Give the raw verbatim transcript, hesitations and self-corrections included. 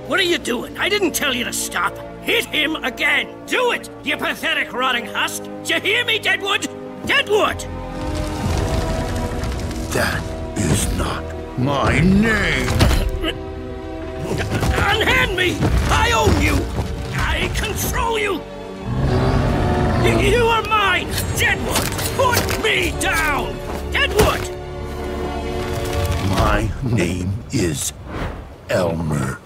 What are you doing? I didn't tell you to stop. Hit him again. Do it, you pathetic rotting husk. Do you hear me, Deadwood? Deadwood! That is not my name. Unhand me! I own you! I control you! You are mine! Deadwood! Put me down! Deadwood! My name is Elmer.